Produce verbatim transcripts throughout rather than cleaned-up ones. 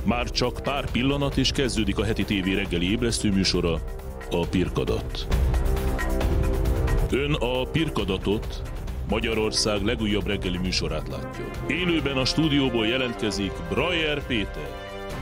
Már csak pár pillanat és kezdődik a heti tévé reggeli ébresztő műsora, a Pirkadat. Ön a Pirkadatot, Magyarország legújabb reggeli műsorát látja. Élőben a stúdióból jelentkezik Brajer Péter.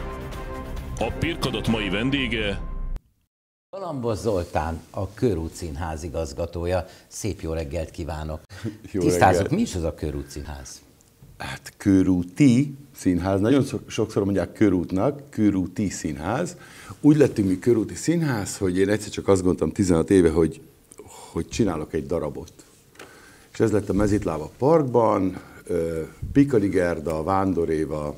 A Pirkadat mai vendége Galambos Zoltán, a Körút Színház igazgatója. Szép jó reggelt kívánok! Jó Tisztázzuk, reggelt. mi is az a Körút Színház? Hát Körúti Színház, nagyon sokszor mondják Körútnak, Körúti Színház. Úgy lettünk mi Körúti Színház, hogy én egyszer csak azt gondoltam tizenhat éve, hogy, hogy csinálok egy darabot. És ez lett a Mezitlába Parkban, Pikali Gerda, Vándor Éva,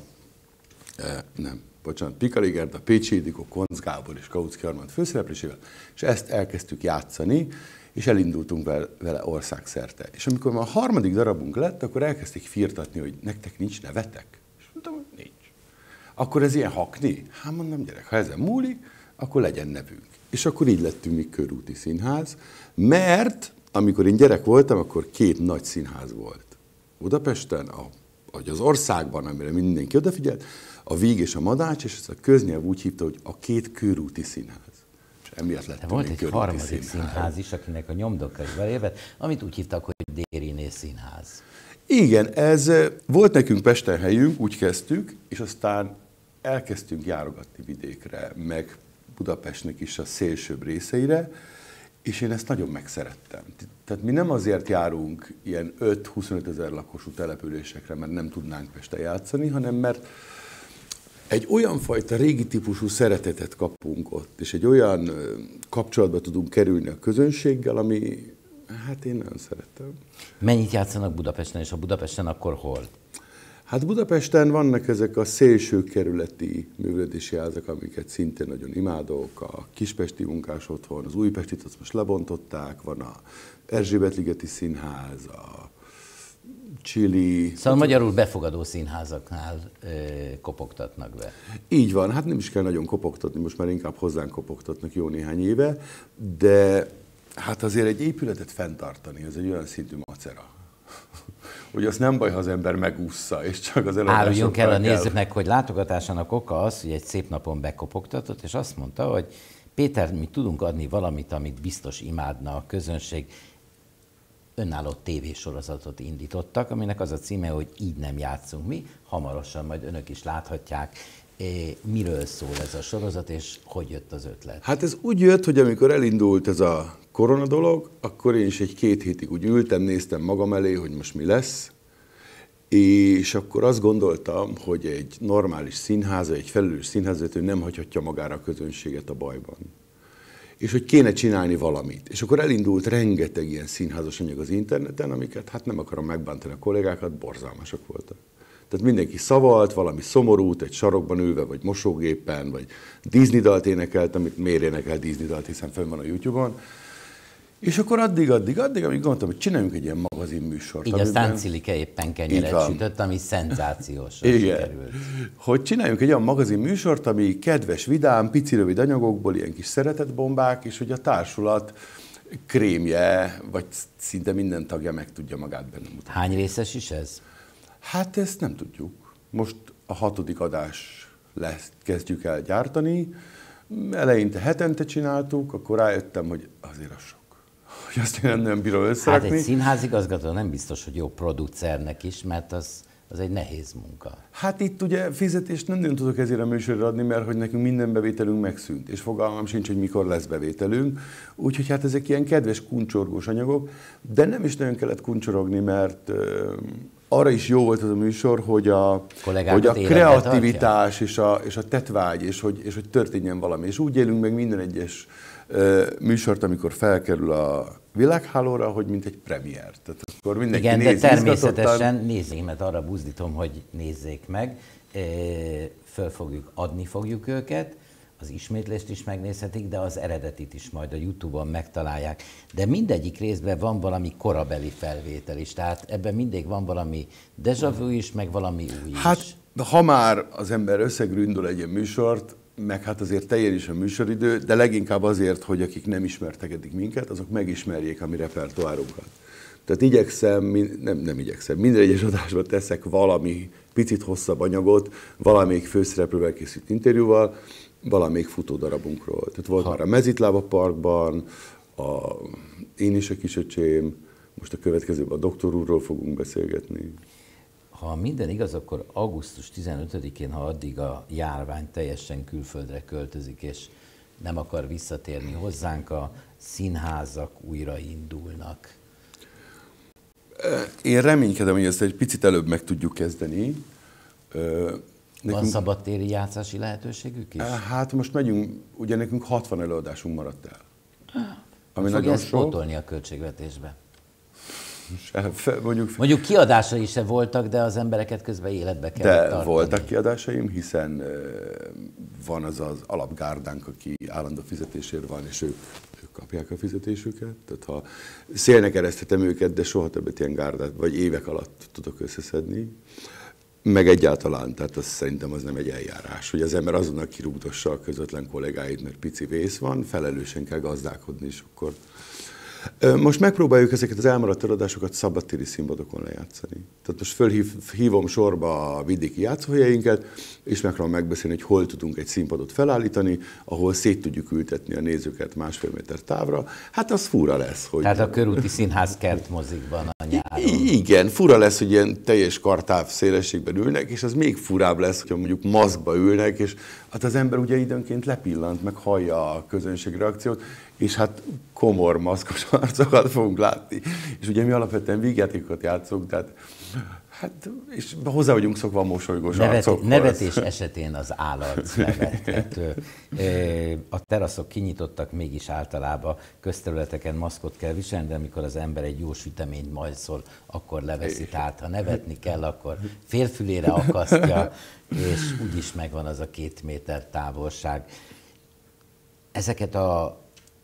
nem, bocsánat, Pikali Gerda, Pécsi Ildikó, Koncz Gábor és Kautsky Armand főszereplésével, és ezt elkezdtük játszani, és elindultunk vele országszerte. És amikor már a harmadik darabunk lett, akkor elkezdték firtatni, hogy nektek nincs nevetek? És mondtam, hogy nincs. Akkor ez ilyen hakni? Hát mondom, gyerek, ha ezen múlik, akkor legyen nevünk. És akkor így lettünk mi Körúti Színház, mert amikor én gyerek voltam, akkor két nagy színház volt. Budapesten, a, az országban, amire mindenki odafigyelt, a Víg és a Madács, és ezt a köznyelv úgy hívta, hogy a két körúti színház. És emiatt lett Volt egy harmadik színház. színház is, akinek a nyomdokaival évet, amit úgy hívtak, hogy Dériné Színház. Igen, ez volt nekünk Pesten helyünk, úgy kezdtük, és aztán elkezdtünk járogatni vidékre, meg Budapestnek is a szélsőbb részeire, és én ezt nagyon megszerettem. Tehát mi nem azért járunk ilyen öt-huszonöt ezer lakosú településekre, mert nem tudnánk Pesten játszani, hanem mert egy olyan fajta régi típusú szeretetet kapunk ott, és egy olyan kapcsolatba tudunk kerülni a közönséggel, ami, hát én nagyon szeretem. Mennyit játszanak Budapesten, és a Budapesten akkor hol? Hát Budapesten vannak ezek a szélső kerületi művelődési házak, amiket szintén nagyon imádok, a Kispesti Munkás Otthon, az Újpestit azt most lebontották, van a Erzsébet-ligeti Színház, a Chili. Szóval magyarul befogadó színházaknál ö, kopogtatnak be. Így van, hát nem is kell nagyon kopogtatni, most már inkább hozzánk kopogtatnak jó néhány éve, de hát azért egy épületet fenntartani, ez egy olyan szintű macera, hogy az nem baj, ha az ember megúszza, és csak az eladások. Áruljunk el a nézőknek, hogy látogatásának oka az, hogy egy szép napon bekopogtatott, és azt mondta, hogy Péter, mi tudunk adni valamit, amit biztos imádna a közönség. Önálló tévésorozatot indítottak, aminek az a címe, hogy Így nem játszunk mi. Hamarosan majd önök is láthatják, miről szól ez a sorozat, és hogy jött az ötlet. Hát ez úgy jött, hogy amikor elindult ez a korona dolog, akkor én is egy két hétig úgy ültem, néztem magam elé, hogy most mi lesz, és akkor azt gondoltam, hogy egy normális színház, egy felelős színházvezető nem hagyhatja magára a közönséget a bajban. És hogy kéne csinálni valamit. És akkor elindult rengeteg ilyen színházas anyag az interneten, amiket, hát nem akarom megbántani a kollégákat, borzalmasak voltak. Tehát mindenki szavalt, valami szomorút, egy sarokban ülve, vagy mosógépen, vagy Disney dalt énekelt, amit miért énekel Disney dalt, hiszen fönn van a YouTube-on. És akkor addig, addig, addig, amíg gondoltam, hogy csináljunk egy ilyen magazinműsort. Így amiben... aztán Cilike éppen kenyeret sütött, ami szenzációs. Igen. Sikerült. Hogy csináljunk egy olyan magazinműsort, ami kedves, vidám, pici rövid anyagokból, ilyen kis szeretetbombák, és hogy a társulat krémje, vagy szinte minden tagja meg tudja magát benne mutatni. Hány részes is ez? Hát ezt nem tudjuk. Most a hatodik adás lesz, kezdjük el gyártani. Eleinte hetente csináltuk, akkor rájöttem, hogy azért az sok. Hogy azt én nem, nem bírom összerakni. Hát egy színházigazgató nem biztos, hogy jó producernek is, mert az, az egy nehéz munka. Hát itt ugye fizetést nem nagyon tudok ezért a műsorra adni, mert hogy nekünk minden bevételünk megszűnt, és fogalmam sincs, hogy mikor lesz bevételünk. Úgyhogy hát ezek ilyen kedves kuncsorgós anyagok, de nem is nagyon kellett kuncsorogni, mert uh, arra is jó volt az a műsor, hogy a, hogy a kreativitás és a, és a tettvágy, és hogy, és hogy történjen valami. És úgy élünk meg minden egyes uh, műsort, amikor felkerül a világhálóra, hogy mint egy premier. Tehát akkor mindenki igen, néz de természetesen izgatottan. nézzék, mert arra buzdítom, hogy nézzék meg. Föl fogjuk, adni fogjuk őket, az ismétlést is megnézhetik, de az eredetit is majd a YouTube-on megtalálják. De mindegyik részben van valami korabeli felvétel is, tehát ebben mindig van valami déjà vu is, meg valami új is. Hát, ha már az ember összegründol egy ilyen műsort, meg hát azért teljen is a műsoridő, de leginkább azért, hogy akik nem ismertek eddig minket, azok megismerjék a mi repertoárunkat. Tehát igyekszem, nem, nem igyekszem, minden egyes adásban teszek valami picit hosszabb anyagot, valamelyik főszereplővel készült interjúval, valamelyik futódarabunkról. Tehát volt ha. már a Mezitlába Parkban, a Én is a kisöcsém, most a következőben a Doktor úrról fogunk beszélgetni. Ha minden igaz, akkor augusztus tizenötödikén, ha addig a járvány teljesen külföldre költözik, és nem akar visszatérni hozzánk, a színházak újraindulnak. Én reménykedem, hogy ezt egy picit előbb meg tudjuk kezdeni. Nekünk... Van szabadtéri játszási lehetőségük is? Hát most megyünk, ugye nekünk hatvan előadásunk maradt el. Ami fogja nagyon ezt sok. Pótolni a költségvetésbe? Mondjuk, Mondjuk kiadásai se voltak, de az embereket közben életbe kellett tartani. De voltak kiadásaim, hiszen van az az alapgárdánk, aki állandó fizetésért van, és ők, ők kapják a fizetésüket. Tehát ha szélnek ereszthetem őket, de soha többet ilyen gárdát, vagy évek alatt tudok összeszedni. Meg egyáltalán, tehát az, szerintem az nem egy eljárás, hogy az ember azonnal kirúgdossa a közvetlen kollégáit, mert pici vész van, felelősen kell gazdálkodni, és akkor... Most megpróbáljuk ezeket az elmaradt eladásokat szabadtéri színpadokon lejátszani. Tehát most fölhívom sorba a vidéki játszóhelyeinket, és megpróbálom megbeszélni, hogy hol tudunk egy színpadot felállítani, ahol szét tudjuk ültetni a nézőket másfél méter távra. Hát az fura lesz, hogy... Tehát a körúti színház kertmozikban a nyáron. Igen, fura lesz, hogy ilyen teljes kartáv szélességben ülnek, és az még furább lesz, hogyha mondjuk maszkba ülnek, és hát az ember ugye időnként lepillant, meg hallja a közönség reakciót, és hát komor, maszkos arcokat fogunk látni. És ugye mi alapvetően vígjátékokat játszunk, tehát hát, és hozzá vagyunk szokva a mosolygós Nevet, arcokhoz. Nevetés esetén az állarc nevethető. A teraszok kinyitottak, mégis általában közterületeken maszkot kell viselni, de amikor az ember egy jó süteményt majszol, akkor leveszi. Tehát ha nevetni kell, akkor félfülére akasztja, és úgyis megvan az a két méter távolság. Ezeket a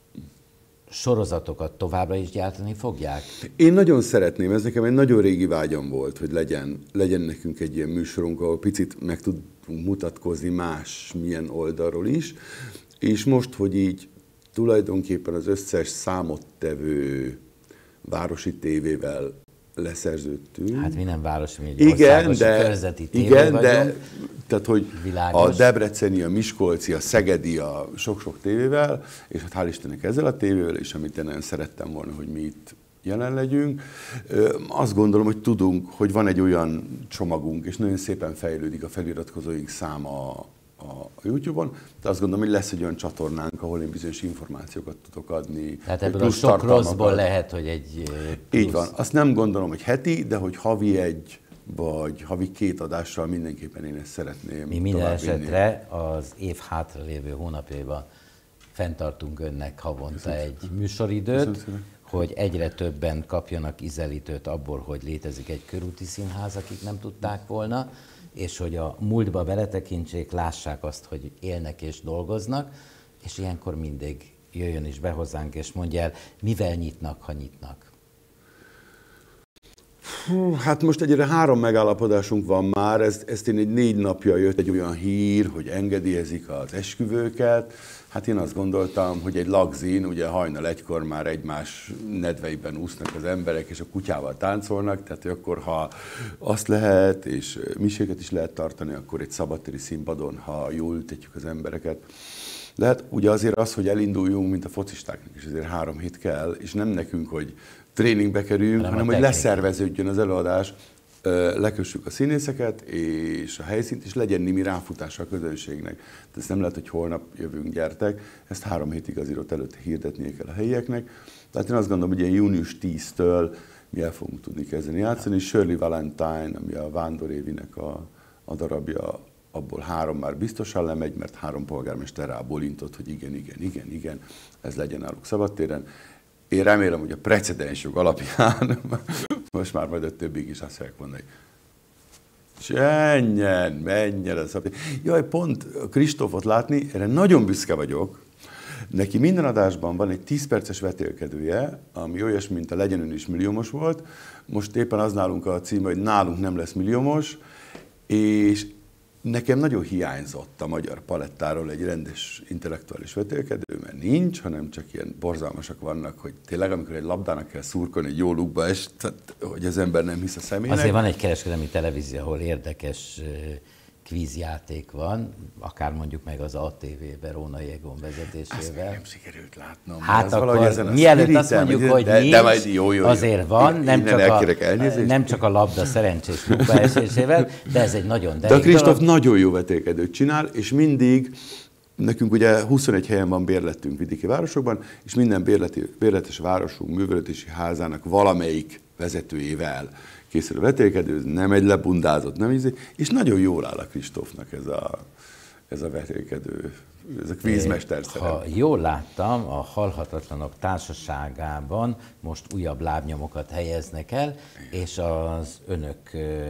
sorozatokat továbbra is gyártani fogják? Én nagyon szeretném, ez nekem egy nagyon régi vágyam volt, hogy legyen, legyen nekünk egy ilyen műsorunk, ahol picit meg tudunk mutatkozni más milyen oldalról is, és most, hogy így tulajdonképpen az összes számottevő városi tévével leszerződtünk. Hát mi nem városi, mi egy igen, országos de, körzeti tévé igen, vagyunk. de tehát, hogy Világos. A debreceni, a miskolci, a szegedi, a sok-sok tévével, és hát hál' Istennek ezzel a tévével, és amit én nagyon szerettem volna, hogy mi itt jelen legyünk. Azt gondolom, hogy tudunk, hogy van egy olyan csomagunk, és nagyon szépen fejlődik a feliratkozóink száma a YouTube-on, de azt gondolom, hogy lesz egy olyan csatornánk, ahol én bizonyos információkat tudok adni. Tehát ebből a sok rosszból lehet, hogy egy plusz. Így van. Azt nem gondolom, hogy heti, de hogy havi egy, vagy havi két adással mindenképpen én ezt szeretném. Mi minden esetre az év hátralévő hónapjaiban fenntartunk önnek havonta Köszönöm. egy műsoridőt, hogy egyre többen kapjanak ízelítőt abból, hogy létezik egy körúti színház, akik nem tudták volna, és hogy a múltba beletekintsék, lássák azt, hogy élnek és dolgoznak, és ilyenkor mindig jöjjön is be hozzánk, és mondja el, mivel nyitnak, ha nyitnak. Hát most egyre három megállapodásunk van már, ezt, ezt én egy négy napja jött egy olyan hír, hogy engedélyezik az esküvőket. Hát én azt gondoltam, hogy egy lagzin, ugye hajnal egykor már egymás nedveiben úsznak az emberek, és a kutyával táncolnak, tehát akkor ha azt lehet, és miséket is lehet tartani, akkor egy szabadtéri színpadon, ha jól ültetjük az embereket. Lehet ugye azért az, hogy elinduljunk, mint a focistáknak, és azért három hét kell, és nem nekünk, hogy tréningbe kerüljünk, hanem, hanem hogy leszerveződjön az előadás, lekössük a színészeket és a helyszínt, és legyen némi ráfutása a közönségnek. Tehát ez nem lehet, hogy holnap jövünk, gyertek, ezt három hétig azért ott előtte hirdetnie kell a helyieknek. Tehát én azt gondolom, hogy ilyen június tíztől mi el fogunk tudni kezdeni játszani. Shirley Valentine, ami a Vándor Évinek a, a darabja, abból három már biztosan lemegy, mert három polgármester rábólintott, hogy igen, igen, igen, igen, ez legyen náluk szabadtéren. Én remélem, hogy a precedensjog alapján most már majd a többig is azt fogják mondani, hogy menjen, menjen a szabadtér. Jaj, pont Kristófot látni, erre nagyon büszke vagyok. Neki minden adásban van egy tíz perces vetélkedője, ami olyasmi, mint a Legyen Ön is milliómos volt. Most éppen az nálunk a címe, hogy nálunk nem lesz milliómos, és nekem nagyon hiányzott a magyar palettáról egy rendes intellektuális vetélkedő, mert nincs, hanem csak ilyen borzalmasak vannak, hogy tényleg amikor egy labdának kell szurkolni, egy jó lukba est, tehát, hogy az ember nem hisz a személynek. Azért van egy kereskedelmi televízió, ahol érdekes kvízjáték van, akár mondjuk meg az á té vé-ben Rónai Egon vezetésével. Azt nem sikerült látnom. Hát akkor mielőtt azt mondjuk, hogy de, nincs, de majd jó, jó, jó. azért van, nem csak, a, nem csak a labda szerencsés lukbaesésével, de ez egy nagyon de a Kristóf nagyon jó vetélkedőt csinál, és mindig, nekünk ugye huszonegy helyen van bérletünk vidéki városokban, és minden bérleti, bérletes városunk művelődési házának valamelyik vezetőjével készül a vetélkedő, nem egy lebundázott, nem ízik, és nagyon jól áll a Kristófnak ez a, ez a vetélkedő, ez a kvízmester szerep. Ha jól láttam, a Halhatatlanok Társaságában most újabb lábnyomokat helyeznek el, és az önök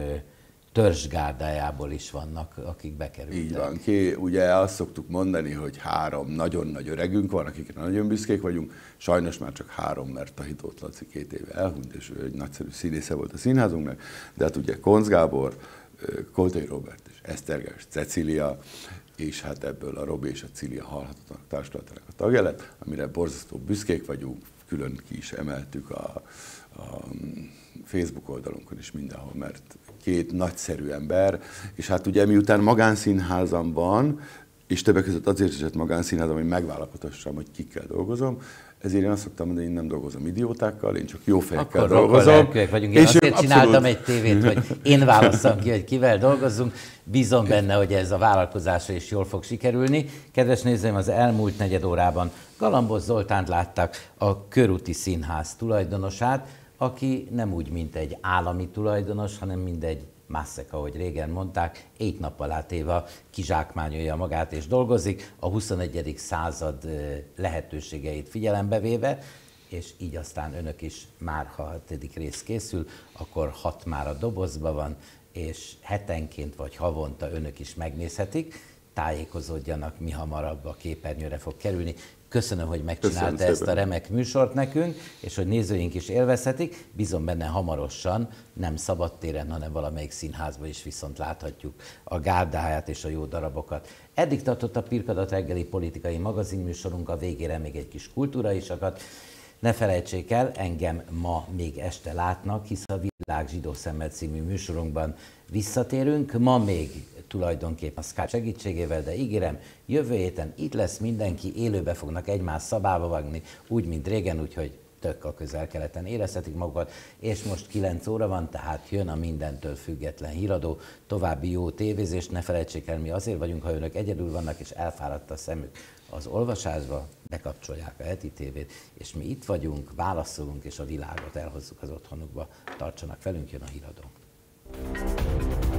törzsgárdájából is vannak, akik bekerültek. Így van. Ki, ugye azt szoktuk mondani, hogy három nagyon nagy öregünk van, akikre nagyon büszkék vagyunk. Sajnos már csak három, mert Tahitóth Laci két éve elhunyt, és ő egy nagyszerű színésze volt a színházunknak. De hát ugye Koncz Gábor, Koltai Róbert és Esztergás Cecília, és hát ebből a Robi és a Cília Halhatatlanok Társulatának a tagja lett, amire borzasztó büszkék vagyunk, külön ki is emeltük a, a Facebook oldalunkon is mindenhol, mert két nagyszerű ember, és hát ugye miután magánszínházam van, és többek között azért is lett magánszínházam, hogy megválogathassam, hogy kikkel dolgozom, ezért én azt szoktam mondani, hogy én nem dolgozom idiótákkal, én csak jó fejekkel Akkor dolgozom. Vagyunk. Én és azért abszolút... csináltam egy tévét, hogy én válasszam ki, hogy kivel dolgozzunk. Bízom benne, hogy ez a vállalkozásra is jól fog sikerülni. Kedves nézőim, az elmúlt negyed órában Galambos Zoltánt láttak, a Körúti Színház tulajdonosát, aki nem úgy, mint egy állami tulajdonos, hanem mint egy masszek, ahogy régen mondták, ét nappal átéve kizsákmányolja magát és dolgozik, a huszonegyedik század lehetőségeit figyelembe véve, és így aztán önök is már, ha a hetedik rész készül, akkor hat már a dobozban van, és hetenként vagy havonta önök is megnézhetik, tájékozódjanak, mi hamarabb a képernyőre fog kerülni. Köszönöm, hogy megcsinálta Köszönöm ezt szépen. a remek műsort nekünk, és hogy nézőink is élvezhetik. Bízom benne hamarosan, nem szabadtéren, hanem valamelyik színházban is viszont láthatjuk a gárdáját és a jó darabokat. Eddig tartott a Pirkadat reggeli politikai magazinműsorunk, a végére még egy kis kultúra is akadt. Ne felejtsék el, engem ma még este látnak, hisz a Világ zsidó szemmel című műsorunkban visszatérünk. Ma még tulajdonképpen a Skype segítségével, de ígérem, jövő héten itt lesz mindenki, élőbe fognak egymás szabába vágni, úgy, mint régen, úgyhogy tök a Közel-Keleten érezhetik magukat, és most kilenc óra van, tehát jön a mindentől független híradó, további jó tévézést, ne felejtsék el, mi azért vagyunk, ha önök egyedül vannak, és elfáradt a szemük az olvasásba, bekapcsolják a heti tévét, és mi itt vagyunk, válaszolunk, és a világot elhozzuk az otthonukba. Tartsanak velünk, jön a híradó.